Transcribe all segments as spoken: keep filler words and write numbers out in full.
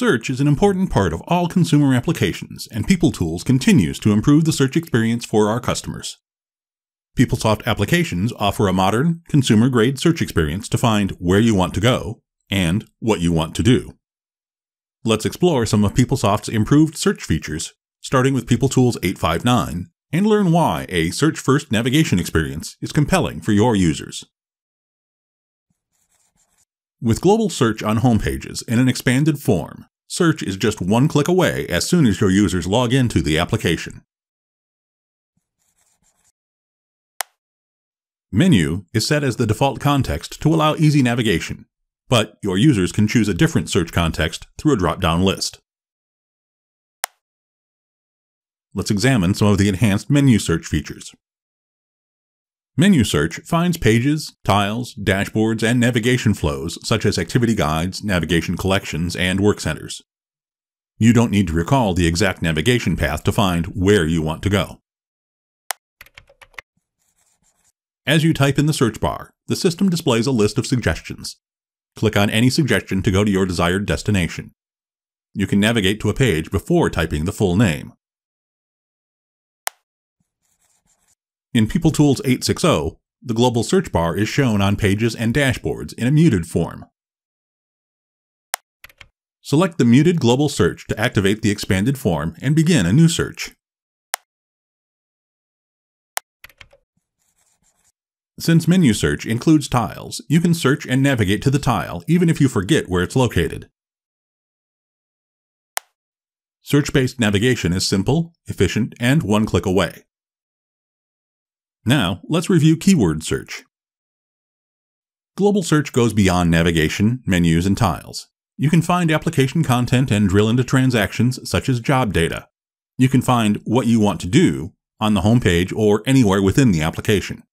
Search is an important part of all consumer applications, and PeopleTools continues to improve the search experience for our customers. PeopleSoft applications offer a modern, consumer-grade search experience to find where you want to go and what you want to do. Let's explore some of PeopleSoft's improved search features, starting with PeopleTools eight five nine, and learn why a search-first navigation experience is compelling for your users. With global search on homepages in an expanded form, search is just one click away as soon as your users log into the application. Menu is set as the default context to allow easy navigation, but your users can choose a different search context through a drop-down list. Let's examine some of the enhanced menu search features. Menu search finds pages, tiles, dashboards, and navigation flows such as activity guides, navigation collections, and work centers. You don't need to recall the exact navigation path to find where you want to go. As you type in the search bar, the system displays a list of suggestions. Click on any suggestion to go to your desired destination. You can navigate to a page before typing the full name. In PeopleTools eight sixty, the global search bar is shown on pages and dashboards in a muted form. Select the muted global search to activate the expanded form and begin a new search. Since menu search includes tiles, you can search and navigate to the tile even if you forget where it's located. Search-based navigation is simple, efficient, and one click away. Now, let's review keyword search. Global search goes beyond navigation, menus, and tiles. You can find application content and drill into transactions such as job data. You can find what you want to do on the home page or anywhere within the application.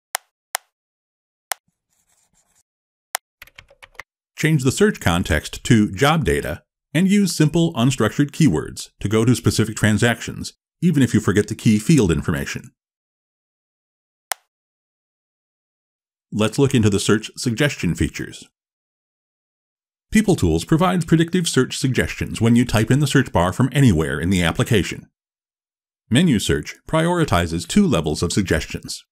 Change the search context to job data and use simple, unstructured keywords to go to specific transactions, even if you forget the key field information. Let's look into the search suggestion features. PeopleTools provides predictive search suggestions when you type in the search bar from anywhere in the application. Menu search prioritizes two levels of suggestions.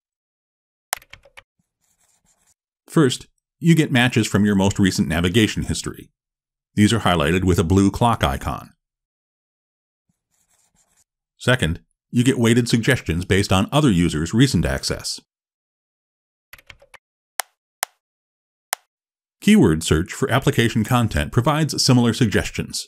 First, you get matches from your most recent navigation history. These are highlighted with a blue clock icon. Second, you get weighted suggestions based on other users' recent access. Keyword search for application content provides similar suggestions.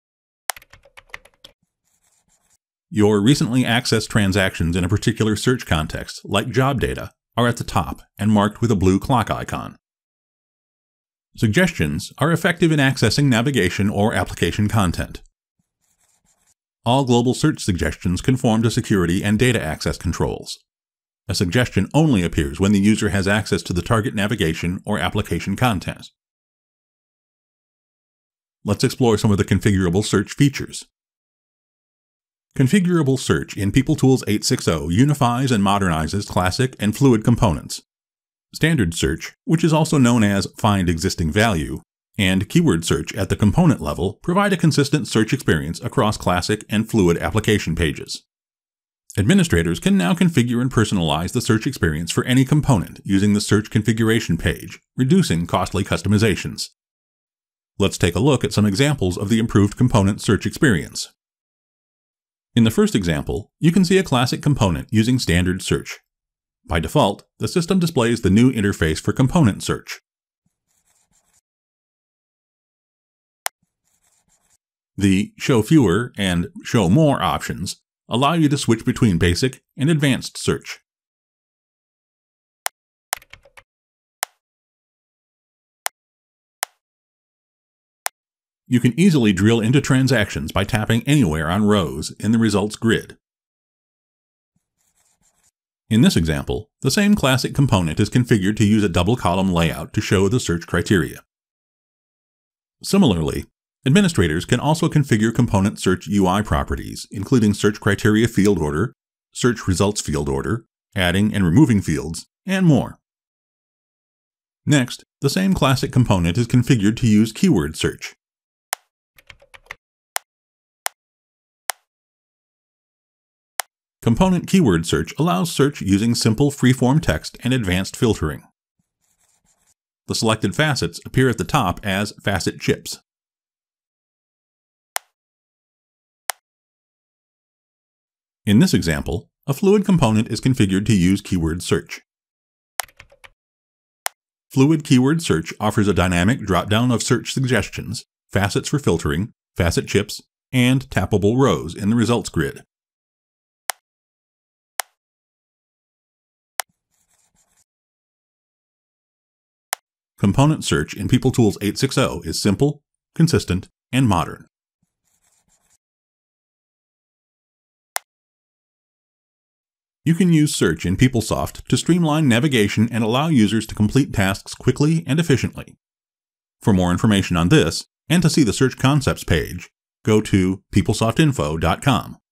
Your recently accessed transactions in a particular search context, like job data, are at the top and marked with a blue clock icon. Suggestions are effective in accessing navigation or application content. All global search suggestions conform to security and data access controls. A suggestion only appears when the user has access to the target navigation or application content. Let's explore some of the configurable search features. Configurable Search in PeopleTools eight sixty unifies and modernizes classic and fluid components. Standard Search, which is also known as Find Existing Value, and Keyword Search at the component level provide a consistent search experience across classic and fluid application pages. Administrators can now configure and personalize the search experience for any component using the Search Configuration page, reducing costly customizations. Let's take a look at some examples of the improved component search experience. In the first example, you can see a classic component using Standard Search. By default, the system displays the new interface for component search. The Show Fewer and Show More options allow you to switch between basic and advanced search. You can easily drill into transactions by tapping anywhere on rows in the results grid. In this example, the same classic component is configured to use a double-column layout to show the search criteria. Similarly, administrators can also configure component search U I properties, including search criteria field order, search results field order, adding and removing fields, and more. Next, the same classic component is configured to use keyword search. Component keyword search allows search using simple free-form text and advanced filtering. The selected facets appear at the top as facet chips. In this example, a Fluid component is configured to use keyword search. Fluid Keyword Search offers a dynamic drop-down of search suggestions, facets for filtering, facet chips, and tappable rows in the results grid. Component search in PeopleTools eight sixty is simple, consistent, and modern. You can use search in PeopleSoft to streamline navigation and allow users to complete tasks quickly and efficiently. For more information on this, and to see the Search Concepts page, go to PeopleSoft info dot com.